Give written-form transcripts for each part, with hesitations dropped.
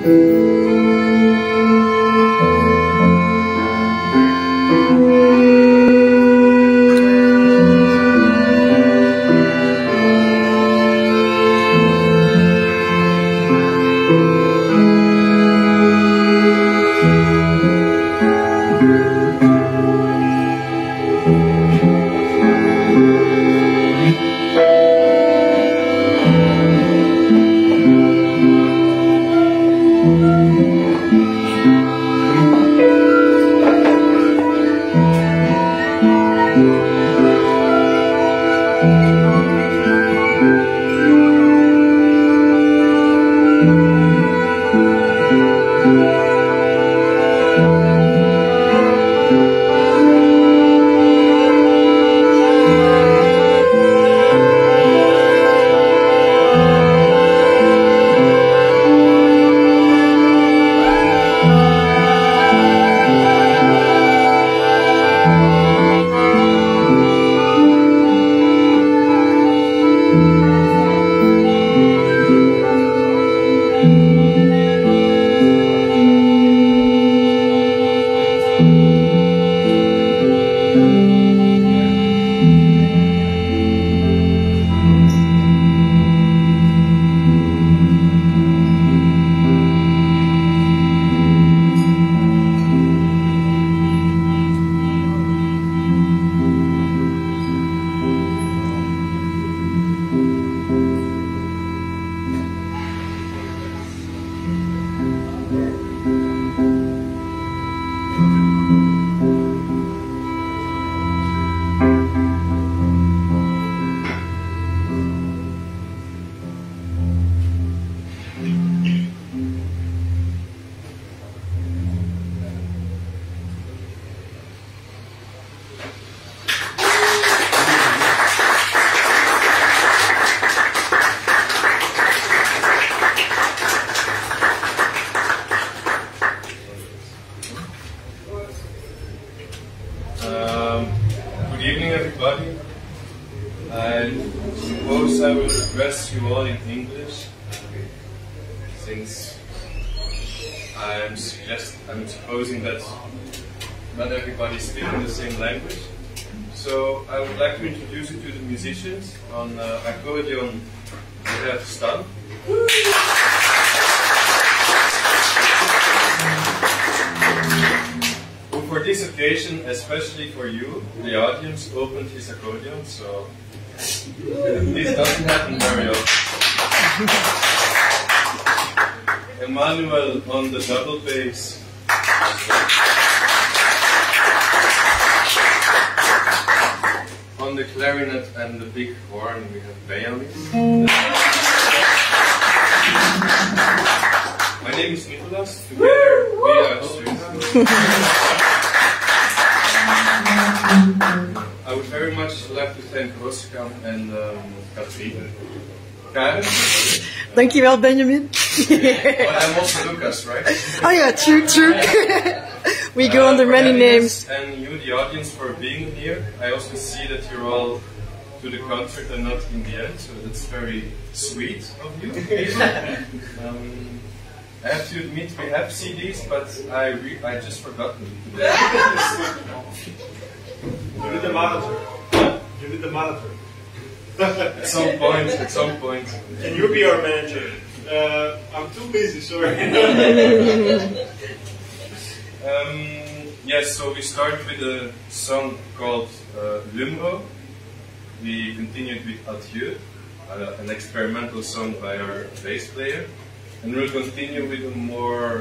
Good evening, everybody. I suppose I will address you all in English, since I'm supposing that not everybody is speaking the same language. So I would like to introduce you to the musicians. On accordion, we have Stan. Who for this occasion, especially for you, the audience, opened his accordion, so this doesn't happen very often. Emmanuel on the double bass. On the clarinet and the big horn we have Benjamin. My name is Nicolas. Together we are I would very much like to thank Roskam and Katrien. Karen? Dankjewel, Benjamin. But I'm also Lucas, right? Oh yeah, true. We go under many names. And you, the audience, for being here. I also see that you're all to the concert and not in the end, so that's very sweet of you. I have to admit we have CDs, but I just forgot them today. Give it the monitor. Give it the monitor. At some point. Can you be our manager? I'm too busy, sorry. Yes, so we start with a song called Limbo. We continued with Adieu, an experimental song by our bass player. And we'll continue with a more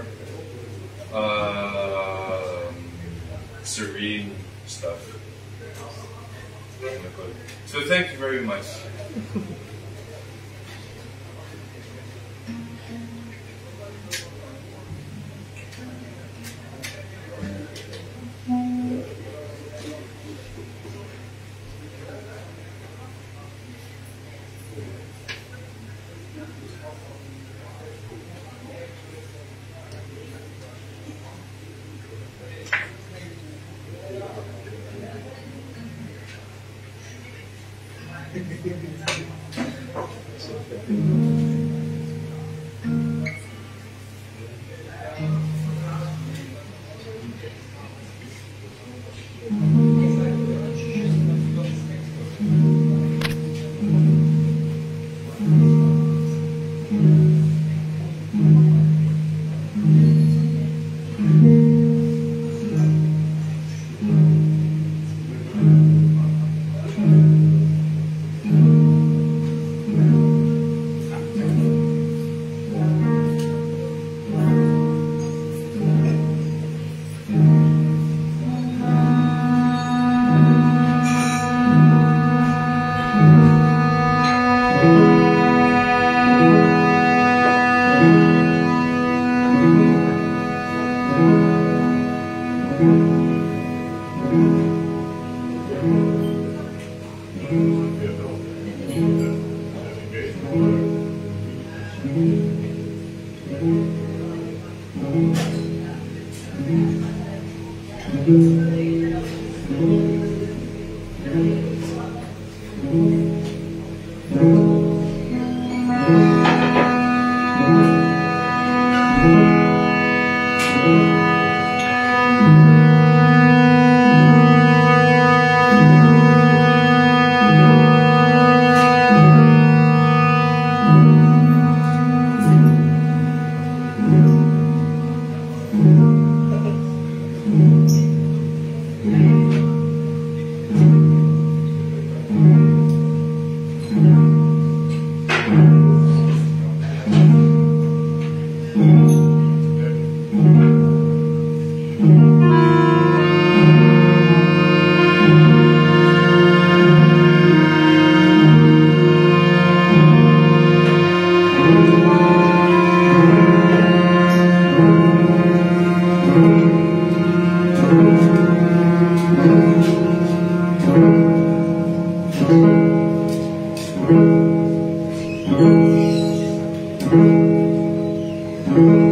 serene stuff. So thank you very much. Thank you.